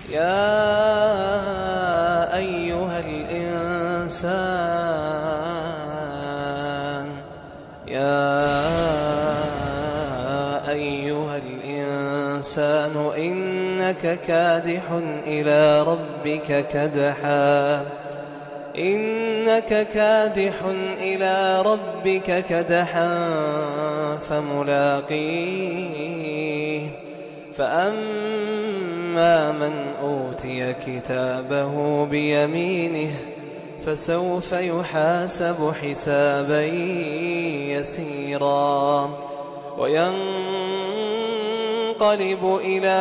يا أيها الإنسان إنك كادح إلى ربك كدحا فملاقيه فأما من أوتي كتابه بيمينه فسوف يحاسب حسابا يسيرا وينقلب إلى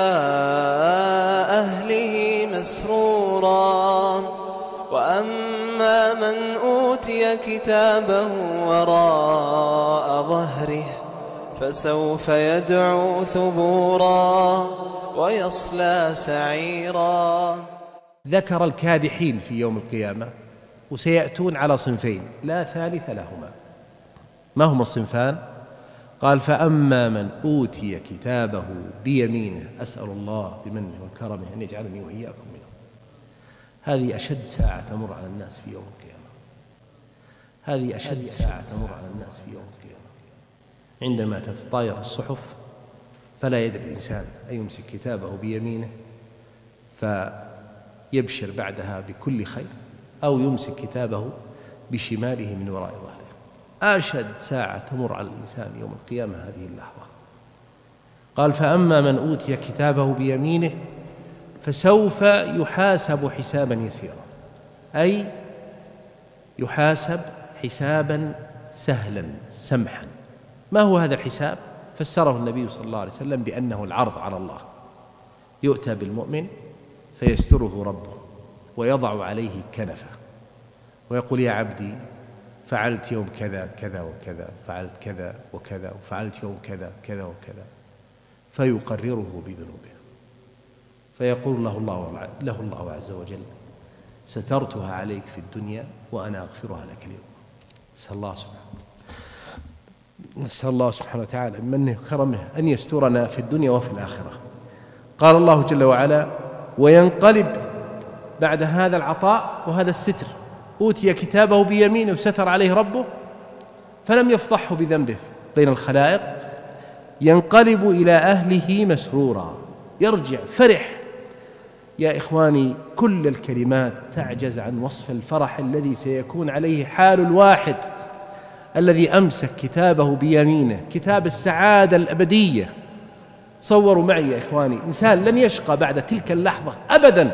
أهله مسرورا وأما من أوتي كتابه وراء ظهره فسوف يدعو ثبورا ويصلى سعيرا. ذكر الكادحين في يوم القيامة وسيأتون على صنفين لا ثالث لهما. ما هما الصنفان؟ قال فأما من أوتي كتابه بيمينه، أسأل الله بمنه وكرمه أن يجعلني وإياكم منه. هذه أشد ساعة تمر على الناس في يوم القيامة. هذه أشد ساعة تمر على الناس في يوم القيامة، عندما تتطاير الصحف فلا يدري الإنسان أن يمسك كتابه بيمينه فيبشر بعدها بكل خير، أو يمسك كتابه بشماله من وراء ظهره. أشد ساعة تمر على الإنسان يوم القيامة هذه اللحظة. قال فأما من أوتي كتابه بيمينه فسوف يحاسب حسابا يسيرا، أي يحاسب حسابا سهلا سمحا. ما هو هذا الحساب؟ فسره النبي صلى الله عليه وسلم بأنه العرض على الله. يؤتى بالمؤمن فيستره ربه ويضع عليه كنفه ويقول يا عبدي فعلت يوم كذا كذا وكذا، فعلت كذا وكذا، وفعلت يوم كذا كذا وكذا، فيقرره بذنوبه فيقول له الله عز وجل سترتها عليك في الدنيا وأنا أغفرها لك اليوم. نسأل الله سبحانه وتعالى بمنه وكرمه أن يسترنا في الدنيا وفي الآخرة. قال الله جل وعلا وينقلب بعد هذا العطاء وهذا الستر، أوتي كتابه بيمينه وستر عليه ربه فلم يفضحه بذنبه بين الخلائق، ينقلب إلى أهله مسرورا، يرجع فرح. يا إخواني كل الكلمات تعجز عن وصف الفرح الذي سيكون عليه حال الواحد الذي أمسك كتابه بيمينه، كتاب السعادة الأبدية. تصوروا معي يا إخواني إنسان لن يشقى بعد تلك اللحظة أبدا،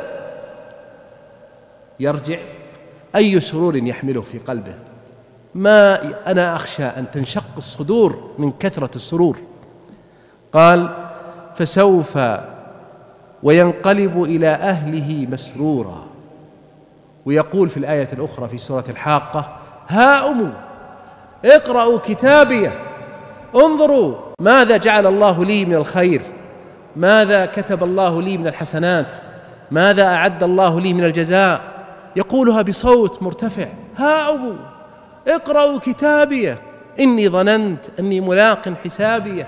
يرجع أي سرور يحمله في قلبه. ما أنا أخشى أن تنشق الصدور من كثرة السرور. قال فسوف وينقلب إلى أهله مسرورا. ويقول في الآية الأخرى في سورة الحاقة هاؤم اقرأوا كتابي انظروا ماذا جعل الله لي من الخير، ماذا كتب الله لي من الحسنات، ماذا أعد الله لي من الجزاء. يقولها بصوت مرتفع هاؤم اقرأوا كتابي إني ظننت أني ملاق حسابي.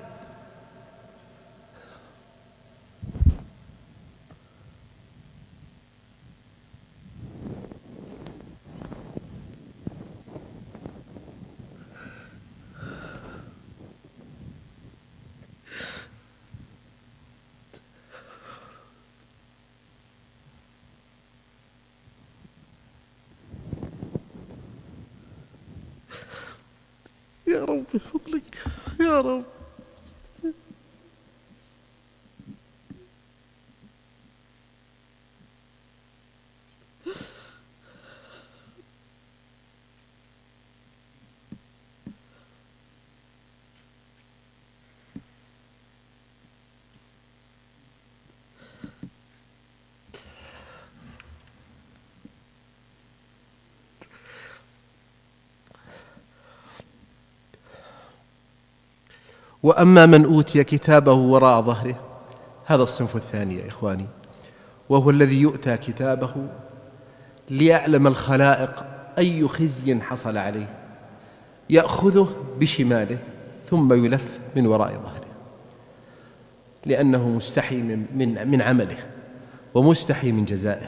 يا رب بفضلك يا رب. وأما من أوتي كتابه وراء ظهره، هذا الصنف الثاني يا إخواني، وهو الذي يؤتى كتابه ليعلم الخلائق أي خزي حصل عليه، يأخذه بشماله ثم يلف من وراء ظهره لأنه مستحي من عمله. ومستحي من جزائه،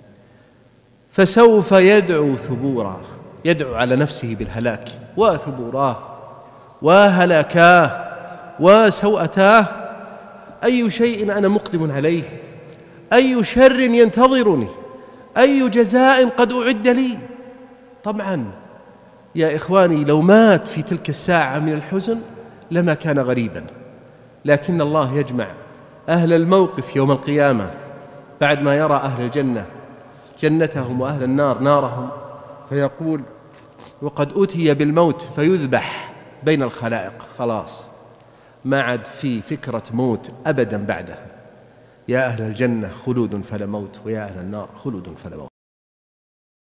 فسوف يدعو ثبورا، يدعو على نفسه بالهلاك، وثبوراه وهلاكاه وسوءتاه. أي شيء أنا مقدم عليه، أي شر ينتظرني، أي جزاء قد أعد لي. طبعا يا إخواني لو مات في تلك الساعة من الحزن لما كان غريبا، لكن الله يجمع أهل الموقف يوم القيامة بعد ما يرى أهل الجنة جنتهم وأهل النار نارهم، فيقول وقد أتي بالموت فيذبح بين الخلائق، خلاص ما عاد في فكرة موت أبدا بعدها. يا أهل الجنة خلود فلا موت، ويا أهل النار خلود فلا موت.